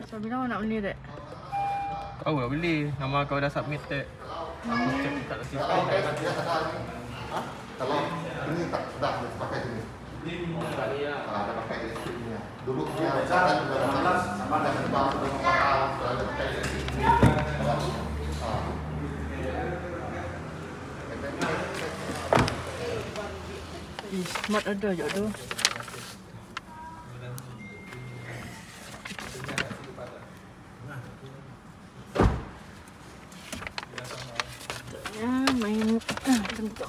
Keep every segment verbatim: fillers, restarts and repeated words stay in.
So, bila awak nak beli dek? Tahu dah beli. Nama kau dah submitted. Aku check dekat sistem. Kalau ini tak dah pakai sini. Ah, dah pakai listrik ni. Dulu dia kan dah malas sama dah sebab sudah mahal, dah pakai listrik ni. Ah. Eh, smart ada je tu. Ya, main ah, bentuk.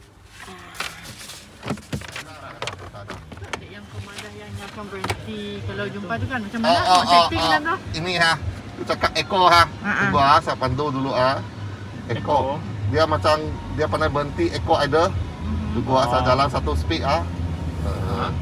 Yang komandan yang akan berhenti kalau jumpa tu kan macam mana? Oh, oh, Nak setting oh, kan tu? Ini ha. Tu cakap Eko ha. Tunggu ah, saya pandu dulu ah. Eko. Dia macam dia pandai berhenti Eko ada. Tunggu ah, saya jalan satu speed ah. Uh.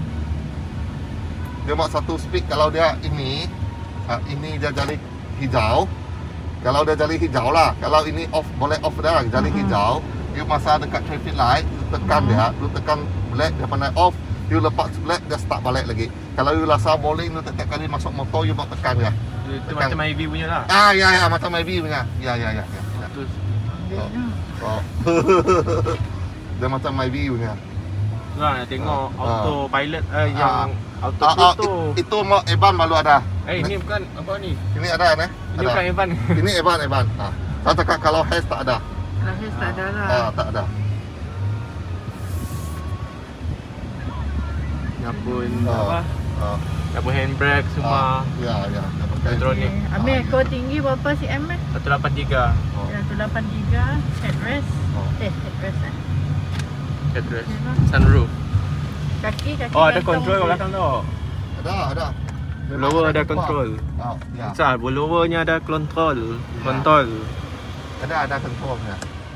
Dia mau satu speed kalau dia ini uh, ini dia jadi hijau. Kalau dia jadi hijau lah. Kalau ini off boleh off dah jadi uh-huh. hijau. You masa dekat traffic light, you tekan uh-huh. dia, you tekan black dia pandai off. You lepas black dia start balik lagi. Kalau you rasa bowling you setiap kali masuk motor you mau tekan dia. Itu tekan. Macam I V punya lah. Ah ya ya macam I V punya. Ya ya ya ya. Terus oh. oh. Dia macam I V punya. Nah, nak tengok uh, auto uh, pilot eh uh, yang uh, auto uh, uh, tu. It, itu mau Evan baru ada. Eh, ini bukan apa ni? Ini ada ni. Ini bukan Evan. Ini Evan Evan. Ah. Saya cakap kalau Hes tak ada. Kalau Hes tak ada lah. Ah, tak ada. Yang pun uh, apa? Uh, yang pun handbrake semua. Uh, ya ya. Elektronik. Okay. Ambil uh. Kau tinggi berapa cm eh? seratus lapan puluh tiga. Oh. seratus lapan puluh tiga headrest. Oh. Eh, headrest eh. Headrest. Sunroof. Kaki kaki. Oh, ada control kat belakang tu. Ada, ada. Blower ada control. Oh, ya. Besar, blowernya ada control. Kontrol. Ada ada controlnya.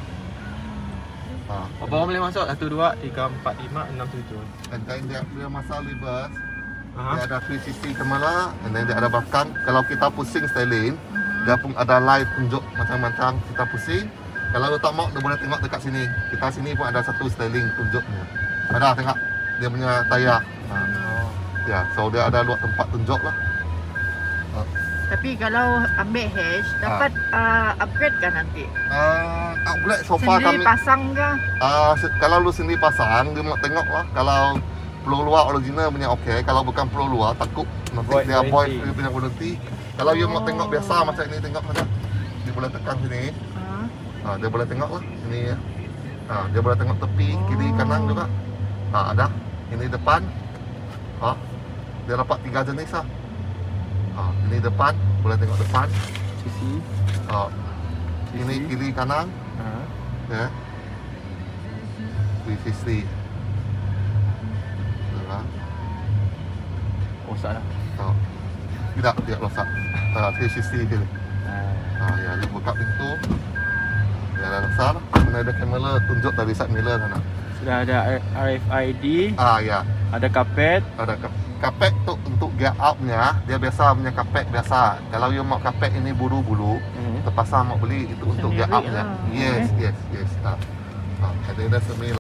Ah. Berapa orang boleh masuk? satu, dua, tiga, empat, lima, enam, tujuh. Dan kain dia dia masa reverse. Aha. Dia ada three sixty ke mana, and then dia ada belakang. Kalau kita pusing styling, dia pun ada light tunjuk macam-macam kita pusing. Kalau lu tak mau, dia boleh tengok dekat sini. Kita sini pun ada satu styling tunjuknya. Ada tengok dia punya tayar. Ha. Oh. Ya, so dia ada dua tempat tunjuk lah. Ha. Tapi kalau ambil hash, dapat ha. uh, upgrade kan nanti? Uh, upgrade so far sendiri kami pasang ke? Uh, kalau lu sendiri pasang, dia mau tengok lah. Kalau pelur luar original punya okey. Kalau bukan pelur luar, takut nanti void dia void dia punya warranty. Kalau oh. you mau tengok biasa macam ini, tengok saja. Dia boleh tekan sini. Uh. Uh, dia boleh tengok lah. Ini uh, dia boleh tengok tepi, oh. kiri, kanan juga. Uh, ada. Ini depan. Uh, dia dapat tiga jenis lah. Uh, ini depan, boleh tengok depan. Sisi. Uh, ini kiri, kanan. Uh. Ya. three sixty. Rosak lah. Oh. Tidak, tidak rosak. Uh, three sixty dia. Ah, ya, dia buka pintu. Dia ada besar. Mana ada kamera tunjuk dari side mirror sana. Sudah ada R F I D. Ah, ya. Ada kapet. Ada kapet tu untuk gear up-nya. Dia biasa punya kapet biasa. Kalau you mau kapet ini bulu-bulu, mm-hmm. terpaksa mau beli itu untuk gear up-nya. Lah. Yes, okay. yes, yes. Ah. Ah, ada ada sembilan.